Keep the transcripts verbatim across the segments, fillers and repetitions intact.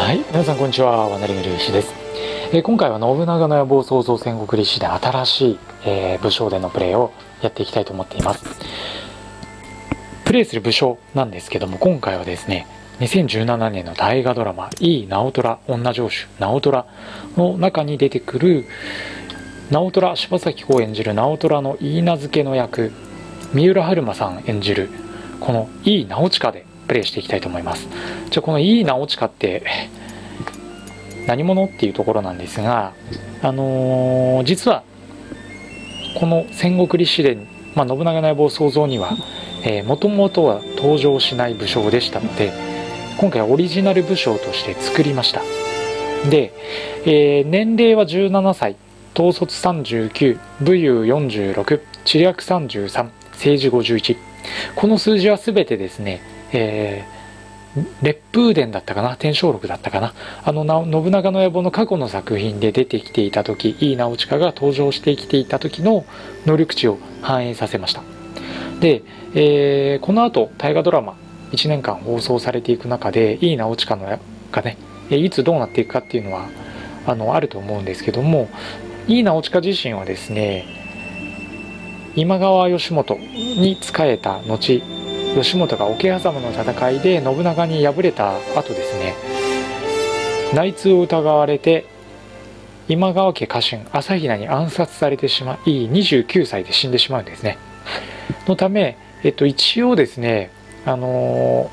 はい、皆さんこんにちは、ワナリムルイシです。えー、今回は信長の野望創造戦国立志伝新しい、えー、武将でのプレイをやっていきたいと思っています。プレイする武将なんですけども、今回はですね、にせんじゅうななねんの大河ドラマ井伊直虎女城主直虎の中に出てくる直虎、柴咲コウ演じる直虎の許嫁の役、三浦春馬さん演じるこの井伊直親でプレイしていきたいと思います。じゃあこの井伊直親って何者っていうところなんですが、あのー、実はこの戦国立志伝、まあ、信長の野望創造にはもともとは登場しない武将でしたので、今回はオリジナル武将として作りました。で、えー、年齢はじゅうななさい、統率さんじゅうきゅう、武勇よんじゅうろく、知略さんじゅうさん、政治ごじゅういち。この数字は全てですね、えー、烈風伝だったかな、天正録だったかな、あの信長の野望の過去の作品で出てきていた時、井伊直親が登場してきていた時の能力値を反映させました。で、えー、この後大河ドラマいちねんかん放送されていく中で井伊直親のがね、いつどうなっていくかっていうのはあのあると思うんですけども、井伊直親自身はですね、今川義元に仕えた後、義元が桶狭間の戦いで信長に敗れた後ですね、内通を疑われて今川家家臣朝比奈に暗殺されてしまい、にじゅうきゅうさいで死んでしまうんですね。のため、えっと、一応ですね、あの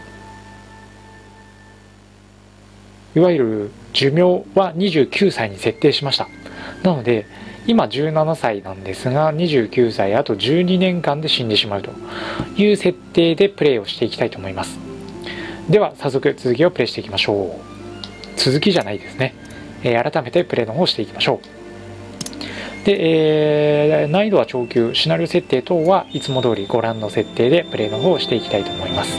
ー、いわゆる寿命はにじゅうきゅうさいに設定しました。なので今じゅうななさいなんですが、にじゅうきゅうさいあとじゅうにねんかんで死んでしまうという設定でプレイをしていきたいと思います。では早速続きをプレイしていきましょう。続きじゃないですね、えー、改めてプレイの方をしていきましょう。で、えー、難易度は超級、シナリオ設定等はいつも通りご覧の設定でプレイの方をしていきたいと思います。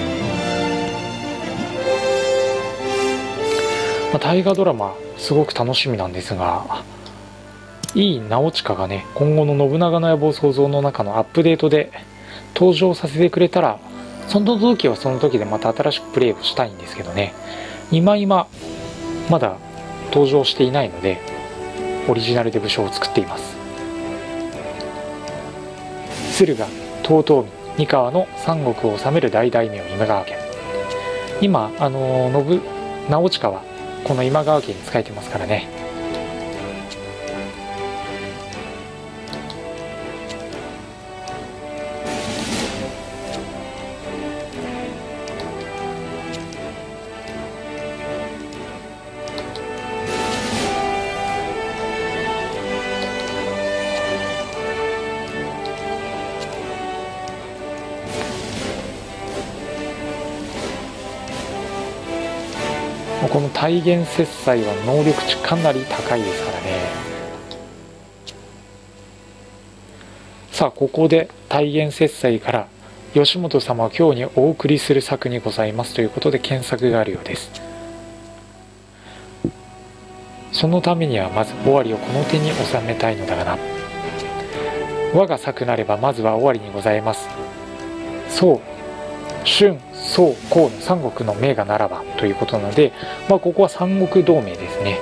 まあ、大河ドラマすごく楽しみなんですが、井伊直親がね、今後の信長の野望創造の中のアップデートで登場させてくれたら、その時はその時でまた新しくプレイをしたいんですけどね、今今まだ登場していないのでオリジナルで武将を作っています。駿河、遠江、三河の三国を治める大大名今川家。今あの信直親はこの今川家に仕えてますからね。この体現切磋は能力値かなり高いですからね。さあここで体現切磋から義元様を今日にお送りする策にございますということで検索があるようです。そのためにはまず尾張をこの手に収めたいのだがな。我が策なればまずは尾張にございます。そう春宋項の三国の名がならばということなので、まあ、ここは三国同盟ですね。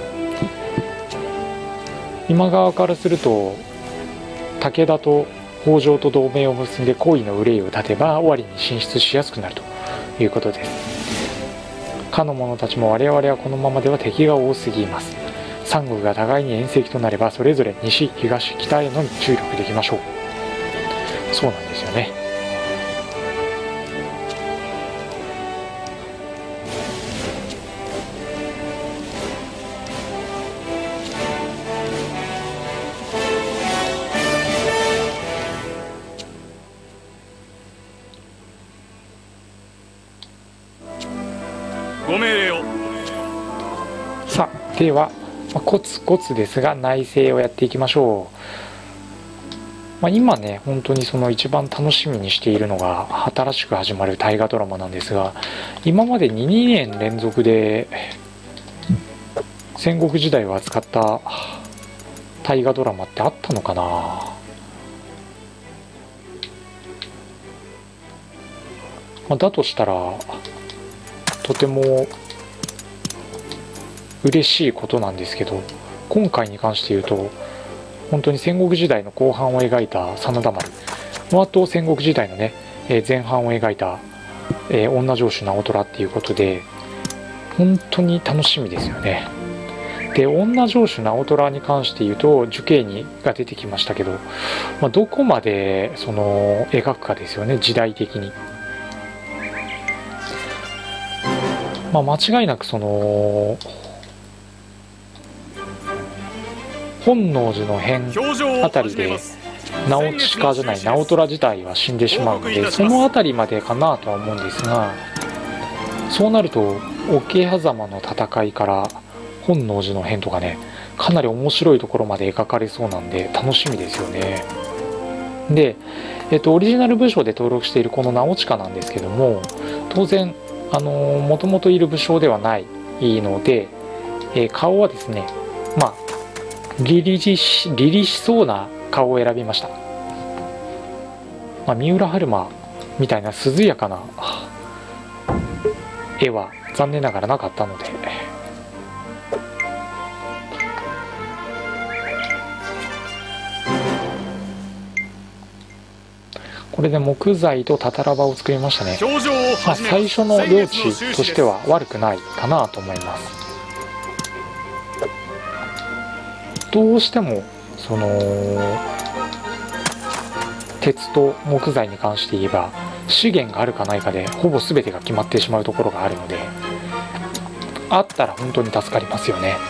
今川からすると武田と北条と同盟を結んで好意の憂いを立てば尾張に進出しやすくなるということです。かの者たちも我々はこのままでは敵が多すぎます。三国が互いに遠征となればそれぞれ西東北へのみ注力できましょう。そうなんですよね。 ご命令を。 さあでは、まあ、コツコツですが内政をやっていきましょう。まあ、今ね本当にその一番楽しみにしているのが新しく始まる大河ドラマなんですが、今までににねん連続で戦国時代を扱った大河ドラマってあったのかな。まあ、だとしたらとても嬉しいことなんですけど、今回に関して言うと本当に戦国時代の後半を描いた真田丸、あと戦国時代のね、えー、前半を描いた、えー、女城主直虎っていうことで本当に楽しみですよね。で女城主直虎に関して言うと受刑にが出てきましたけど、まあ、どこまでその描くかですよね、時代的に。まあ、間違いなくその本能寺の変あたりで直親じゃない直虎自体は死んでしまうので、その辺りまでかなとは思うんですが、そうなると桶狭間の戦いから本能寺の変とかね、かなり面白いところまで描かれそうなんで楽しみですよね。で、えっと、オリジナル武将で登録しているこの直親なんですけども、当然あのもともといる武将ではないので、えー、顔はですね、まあ凛々し凛々しそうな顔を選びました。まあ、三浦春馬みたいな涼やかな絵は残念ながらなかったので、これで木材とたたら場を作りましたね。まあ、最初の領地としては悪くないかなと思います。どうしてもその鉄と木材に関して言えば資源があるかないかでほぼ全てが決まってしまうところがあるので、あったら本当に助かりますよね。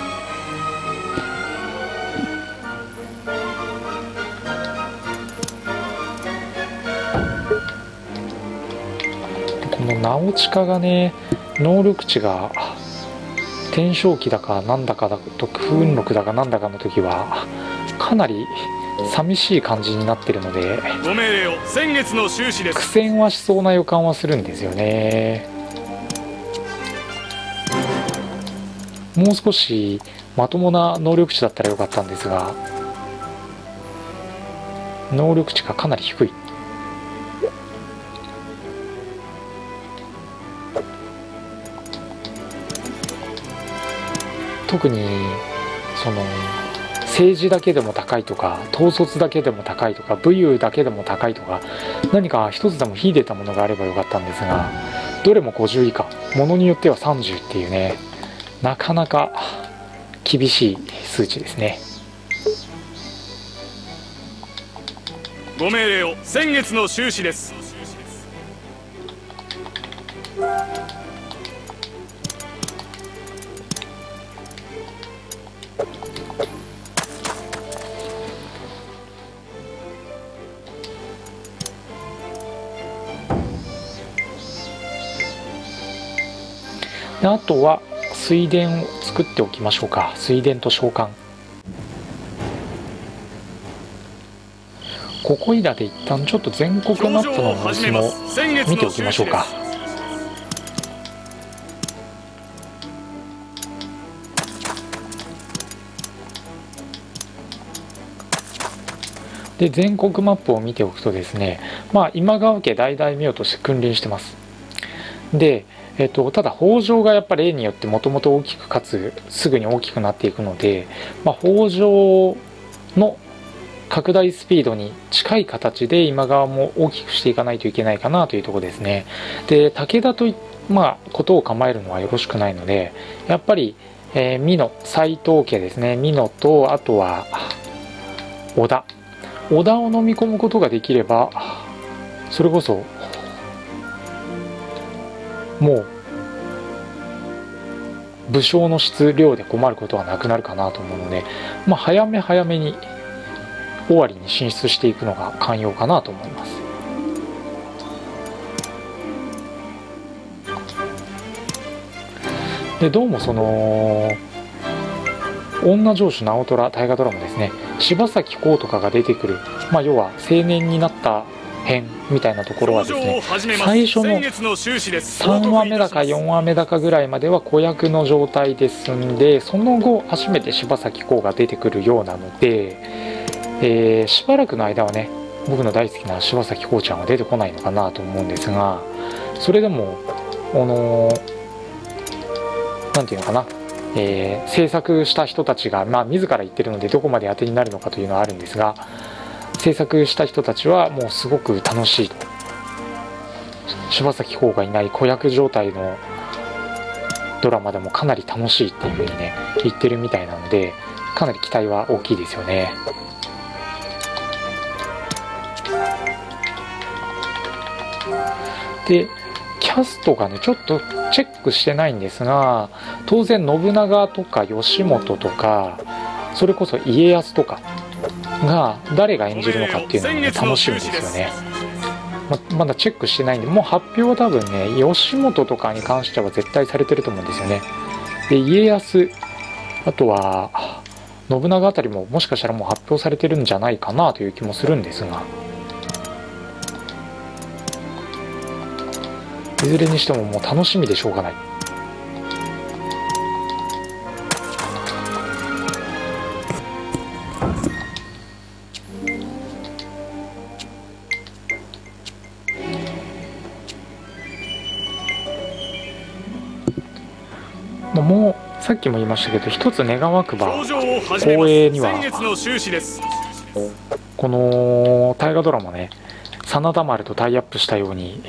この直親がね、能力値が天正気だかなんだかだと不運録だかなんだかの時はかなり寂しい感じになってるので、 ご命令を先月の収支です。 苦戦はしそうな予感はするんですよね。もう少しまともな能力値だったらよかったんですが、能力値がかなり低い。特にその政治だけでも高いとか統率だけでも高いとか武勇だけでも高いとか、何か一つでも秀でたものがあればよかったんですが、どれもごじゅう以下、ものによってはさんじゅうっていうね、なかなか厳しい数値ですね。 ご命令を先月の収支です。 であとは水田を作っておきましょうか。水田と召喚、ここいらで一旦ちょっと全国マップの様子も見ておきましょうか。で全国マップを見ておくとですね、まあ今川家大大名として君臨してます。でえっと、ただ北条がやっぱ例によってもともと大きくかつすぐに大きくなっていくので、まあ、北条の拡大スピードに近い形で今川も大きくしていかないといけないかなというところですね。で武田とい、まあ、ことを構えるのはよろしくないので、やっぱり、えー、美濃斎藤家ですね、美濃とあとは織田織田を飲み込むことができれば、それこそもう武将の質量で困ることはなくなるかなと思うので、まあ、早め早めに尾張に進出していくのが肝要かなと思います。でどうもその女城主直虎大河ドラマですね、柴咲コウとかが出てくる、まあ、要は青年になった編みたいなところはですね、最初のさんわめだかよんわめだかぐらいまでは子役の状態で済んで、その後初めて柴咲コウが出てくるようなので、えー、しばらくの間はね僕の大好きな柴咲コウちゃんは出てこないのかなと思うんですが、それでもあのー、なんていうのかな、 えー、制作した人たちが、まあ、自ら言ってるのでどこまで当てになるのかというのはあるんですが、制作した人たちはもうすごく楽しいと、柴咲コウがいない子役状態のドラマでもかなり楽しいっていう風にね言ってるみたいなので、かなり期待は大きいですよね。でキャストがねちょっとチェックしてないんですが、当然信長とか義元とかそれこそ家康とかが誰が演じるのかっていうのが、ね、楽しみですよね。 ま, まだチェックしてないんで、もう発表は多分ね義元とかに関しては絶対されてると思うんですよね。で家康、あとは信長あたりももしかしたらもう発表されてるんじゃないかなという気もするんですが、いずれにしてももう楽しみでしょうがない。もうさっきも言いましたけど、一つ願わくば光栄にはこの大河ドラマね、真田丸とタイアップしたように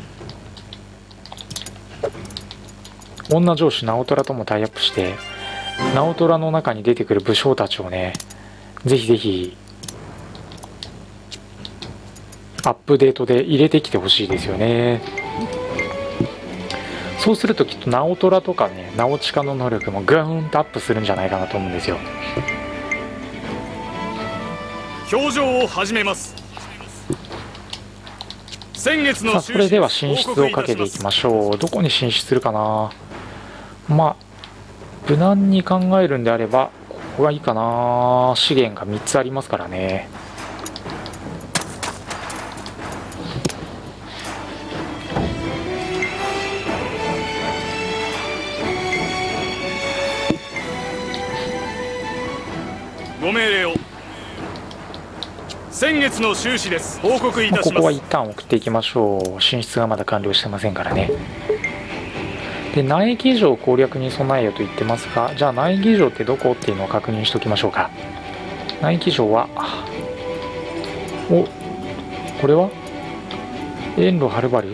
女上司直虎ともタイアップして、直虎の中に出てくる武将たちをねぜひぜひアップデートで入れてきてほしいですよね。そうするときっと直虎とかね直親の能力もグーンとアップするんじゃないかなと思うんですよ。 表情を始めます。先月のさあそれでは進出をかけていきましょう。どこに進出するかな。まあ無難に考えるんであればここがいいかな。資源がみっつありますからね。 ご命令を。先月の収支です。報告いたします。 ここは一旦送っていきましょう。進出がまだ完了してませんからね。で苗木城攻略に備えよと言ってますが、じゃあ苗木城ってどこっていうのを確認しておきましょうか。苗木城はおこれは遠路はるばる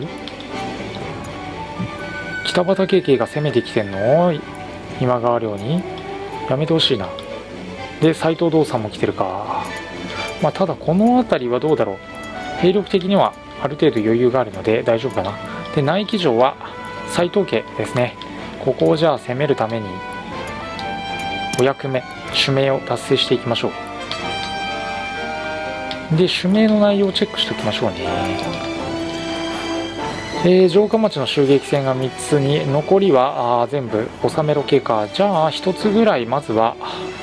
北畠家が攻めてきてんの。今川領にやめてほしいな。で斎藤道さんも来てるか。まあただこの辺りはどうだろう。兵力的にはある程度余裕があるので大丈夫かな。で苗木城は斎藤家ですね。ここをじゃあ攻めるためにお役目主命を達成していきましょう。で主命の内容をチェックしておきましょうね。えー、城下町の襲撃戦がみっつに、残りはあ全部収めろ系か。じゃあひとつぐらいまずは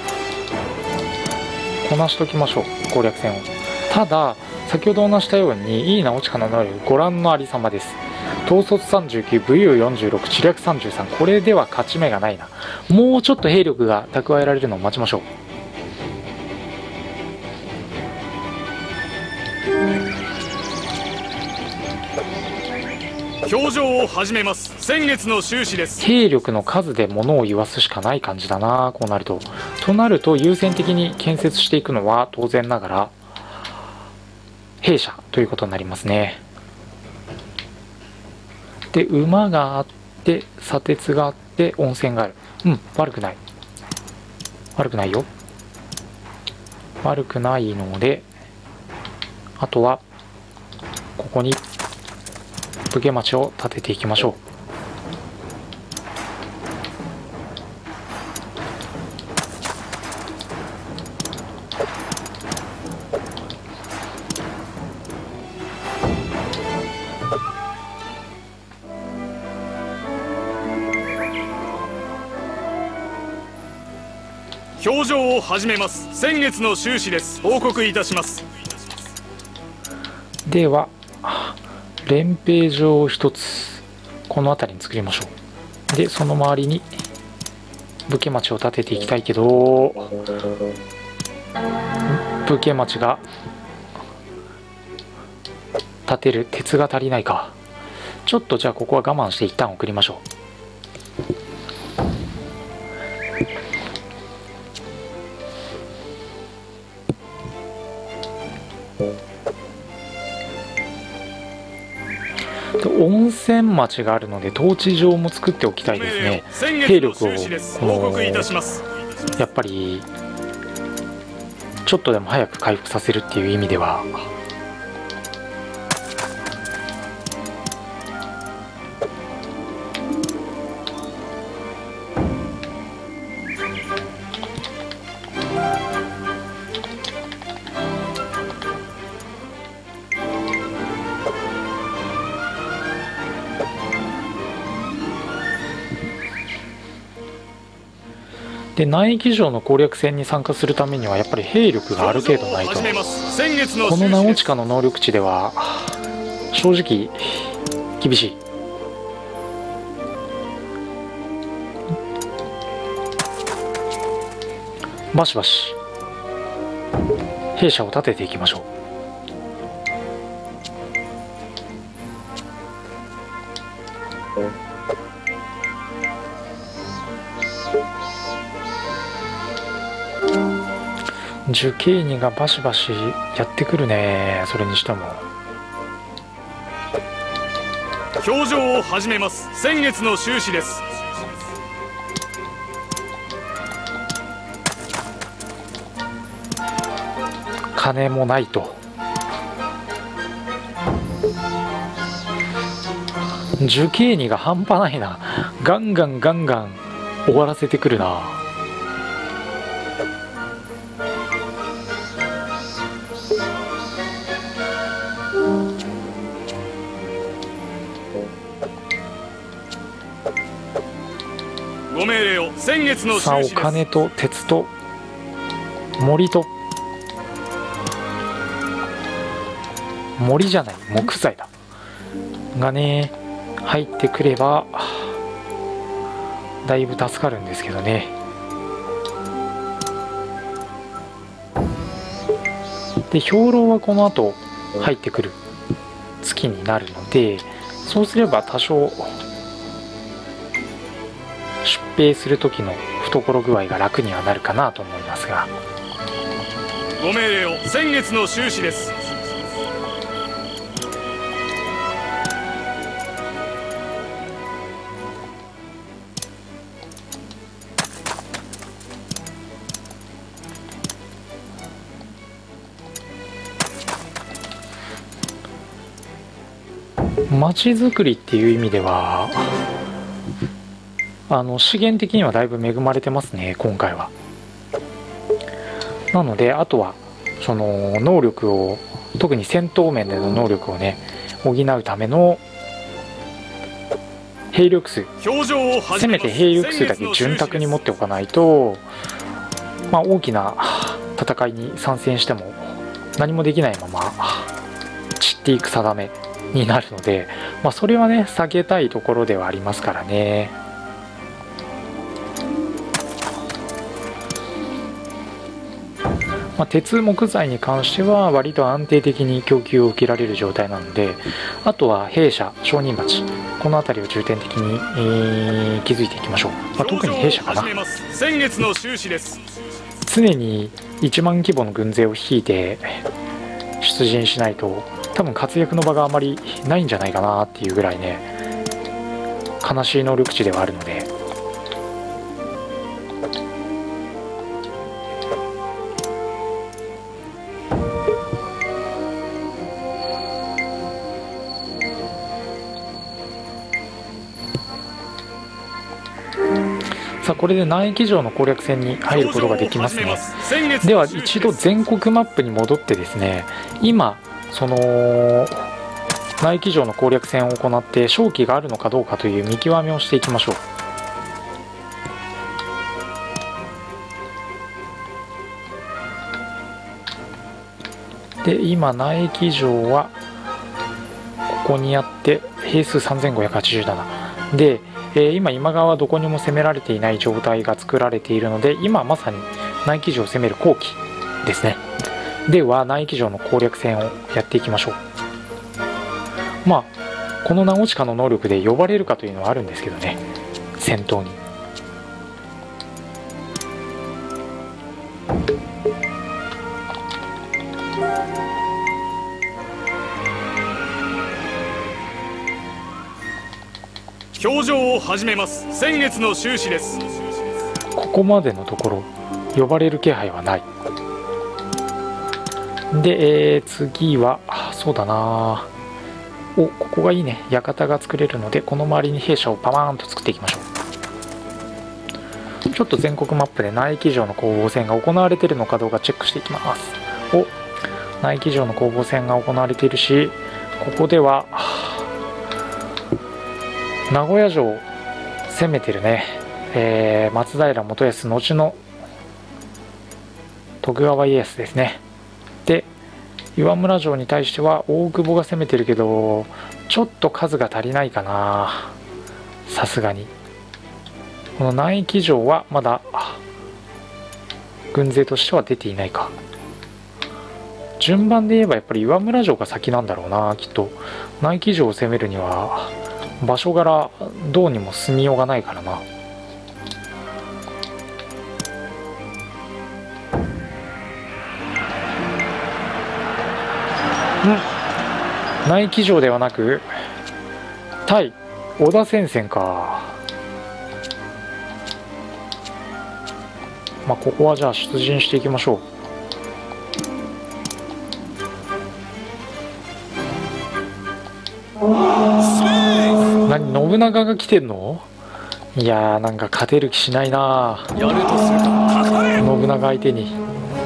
こなしときましょう、攻略戦を。ただ先ほどお話したように井伊直親の能力ご覧のありさまです。統率さんじゅうきゅう、武勇よんじゅうろく、知略さんじゅうさん。これでは勝ち目がないな。もうちょっと兵力が蓄えられるのを待ちましょう。 表情を始めます。先月の収支です。 兵力の数で物を言わすしかない感じだな。こうなるととなると優先的に建設していくのは当然ながら兵舎ということになりますね。で馬があって砂鉄があって温泉がある。うん悪くない悪くないよ悪くないので、あとはここに武家町を建てていきましょう。 表情を始めます。先月の収支です。報告いたします。 では練兵場を一つこの辺りに作りましょう。でその周りに武家町を建てていきたいけど、武家町が建てる鉄が足りないか。ちょっとじゃあここは我慢して一旦送りましょう。 温泉町があるので統治場も作っておきたいですね。兵力をこのやっぱりちょっとでも早く回復させるっていう意味では。で内域城の攻略戦に参加するためにはやっぱり兵力がある程度ないと、この直近の能力値では正直厳しい。バシバシ兵舎を立てていきましょう。受刑人がバシバシやってくるね。それにしても表情を始めます。先月の収支です。 金もないと。受刑人が半端ないな。ガンガンガンガン終わらせてくるな。 ご命令を。先月の収支です。 さあお金と鉄と森と森じゃない木材だがね入ってくればだいぶ助かるんですけどね。で兵糧はこの後入ってくる月になるので、そうすれば多少出兵する時の懐具合が楽にはなるかなと思いますが。 ご命令を。先月の収支です。 町づくりっていう意味ではあの資源的にはだいぶ恵まれてますね今回は。なのであとはその能力を特に戦闘面での能力をね補うための兵力数、せめて兵力数だけ潤沢に持っておかないと、まあ、大きな戦いに参戦しても何もできないまま散っていく定めになるので、まあ、それはね避けたいところではありますからね。まあ、鉄木材に関しては割と安定的に供給を受けられる状態なので、あとは兵舎商人町この辺りを重点的に、えー、築いていきましょう。まあ、特に兵舎かな。 先月の収支です。 常にいちまん規模の軍勢を率いて出陣しないと多分活躍の場があまりないんじゃないかなっていうぐらいね悲しい能力値ではあるので。さあこれで南域城の攻略戦に入ることができますね。では一度全国マップに戻ってですね、今その南域城の攻略戦を行って勝機があるのかどうかという見極めをしていきましょう。で今南域城はここにあって兵数さんぜんごひゃくはちじゅうななで、えー、今今川はどこにも攻められていない状態が作られているので、今まさに南域城を攻める好機ですね。では南域城の攻略戦をやっていきましょう。まあこの直近の能力で呼ばれるかというのはあるんですけどね、戦闘に。 表情を始めます。先月の収支です。 ここまでのところ呼ばれる気配はない。で、えー、次はそうだな、お、ここがいいね。館が作れるので、この周りに兵舎をパマーンと作っていきましょう。ちょっと全国マップで内騎乗の攻防戦が行われているのかどうかチェックしていきます。お、内騎乗の攻防戦が行われているし、ここでは名古屋城攻めてるね。えー、松平元康後の徳川家康ですね。で、岩村城に対しては大久保が攻めてるけど、ちょっと数が足りないかな、さすがに。この内騎城はまだ軍勢としては出ていないか。順番で言えばやっぱり岩村城が先なんだろうな、きっと。内騎城を攻めるには場所柄どうにも進みようがないからな。うん、内騎城ではなく対織田戦線か。まあここはじゃあ出陣していきましょう。何、信長が来てんの？いやー、なんか勝てる気しないな。 やるとするか、かかれ。 信長相手に。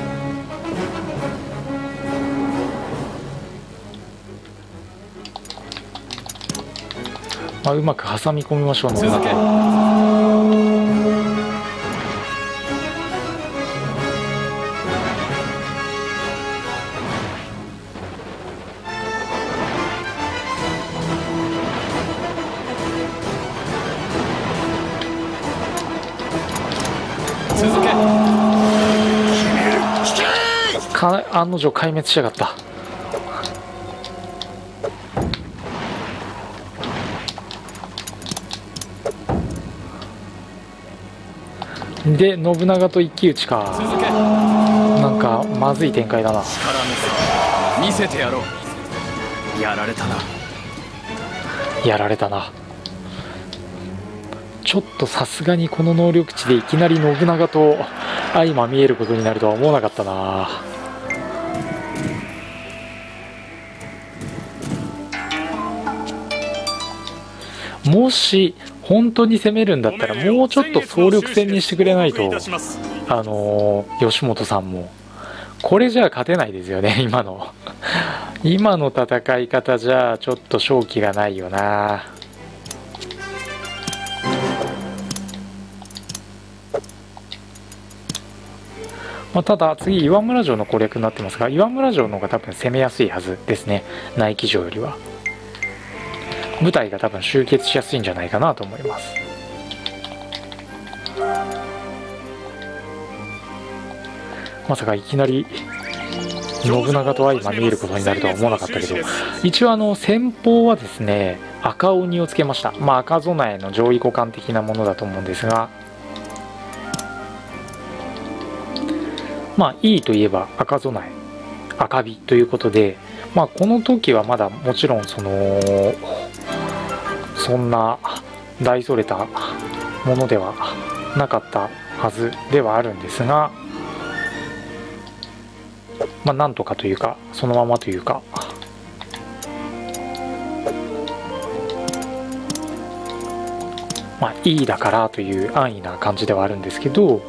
まあ、うまく挟み込みましょう。信長。 続け。 か案の定壊滅しやがった。で信長と一騎打ちか。 続け。 なんかまずい展開だな。 力見せ見せてやろう。やられたな。 やられたな。ちょっとさすがにこの能力値でいきなり信長と相まみえることになるとは思わなかったな。もし本当に攻めるんだったらもうちょっと総力戦にしてくれないと、あのー、吉本さんもこれじゃあ勝てないですよね。今の今の戦い方じゃちょっと勝機がないよな。まあ、ただ次岩村城の攻略になってますが、岩村城の方が多分攻めやすいはずですね。内騎城よりは部隊が多分集結しやすいんじゃないかなと思います。まさかいきなり信長と相まみえることになるとは思わなかったけど、一応あの先方はですね赤鬼をつけました。まあ赤備えの上位互換的なものだと思うんですが、まあいいといえば赤備え赤火ということで、まあこの時はまだもちろんそのそんな大それたものではなかったはずではあるんですが、まあなんとかというかそのままというか、まあいいだからという安易な感じではあるんですけど、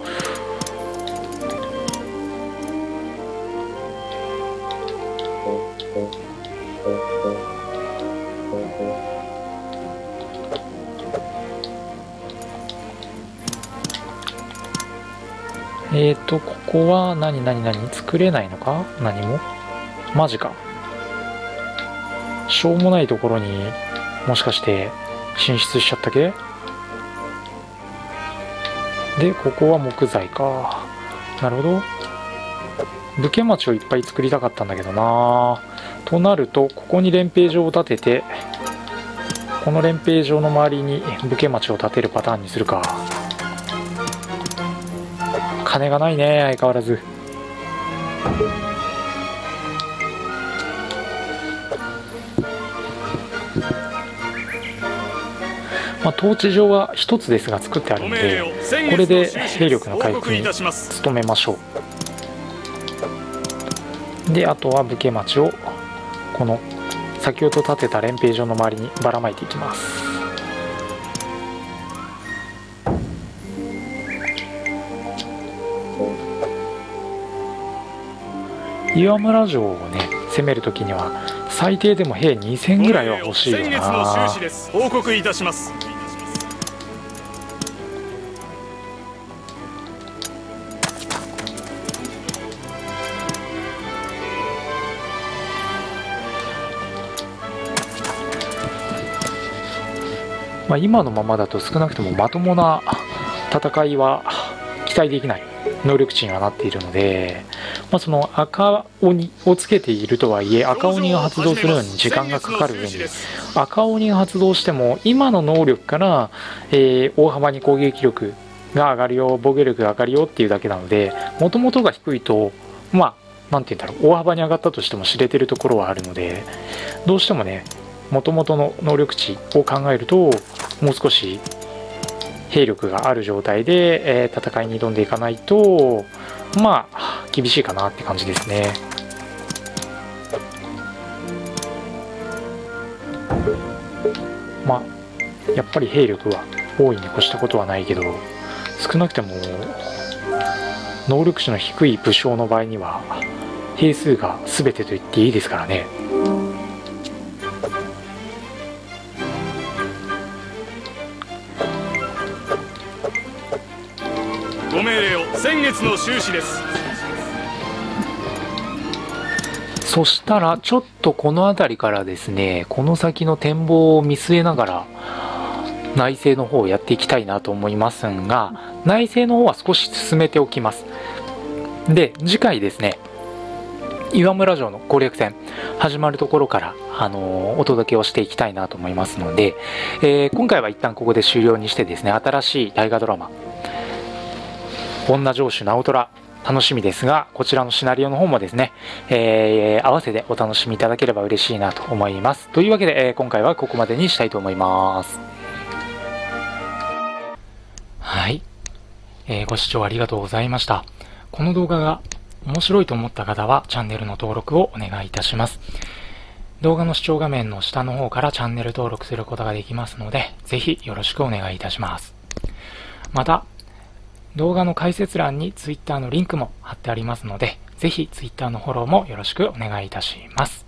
えーとここは何何何作れないのか、何もマジか。しょうもないところにもしかして進出しちゃったけで、ここは木材か。なるほど。武家町をいっぱい作りたかったんだけどな。となるとここに練兵場を建てて、この練兵場の周りに武家町を建てるパターンにするか。金がないね、相変わらず。ままあ、統治場はひとつですが作ってあるので、これで兵力の回復に努めましょう。であとは武家町をこの先ほど建てた練兵場の周りにばらまいていきます。岩村城をね攻めるときには最低でも兵にせんぐらいは欲しいよな。 先月の収支です。報告いたします。 まあ今のままだと少なくともまともな戦いは期待できない能力値にはなっているので、まあ、その赤鬼をつけているとはいえ赤鬼が発動するのに時間がかかる上に赤鬼が発動しても今の能力から、えー、大幅に攻撃力が上がるよ防御力が上がるよっていうだけなので、もともとが低いとまあなんて言うんだろう大幅に上がったとしても知れてるところはあるので、どうしてもねもともとの能力値を考えるともう少し兵力がある状態で、えー、戦いに挑んでいかないとまあ厳しいかなって感じですね。まあやっぱり兵力は大いに越したことはないけど、少なくても能力値の低い武将の場合には兵数が全てと言っていいですからね。 ご命令を。先月の収支です。 そしたらちょっとこの辺りからですねこの先の展望を見据えながら内政の方をやっていきたいなと思いますが、内政の方は少し進めておきます。で次回ですね岩村城の攻略戦始まるところから、あのー、お届けをしていきたいなと思いますので、えー、今回は一旦ここで終了にしてですね、新しい大河ドラマ女城主直虎楽しみですが、こちらのシナリオの方もですね、えー、合わせてお楽しみいただければ嬉しいなと思います。というわけで、えー、今回はここまでにしたいと思います。はい、えー、ご視聴ありがとうございました。この動画が面白いと思った方はチャンネルの登録をお願いいたします。動画の視聴画面の下の方からチャンネル登録することができますので、ぜひよろしくお願いいたします。また、動画の解説欄に Twitter のリンクも貼ってありますので、ぜひ Twitter のフォローもよろしくお願いいたします。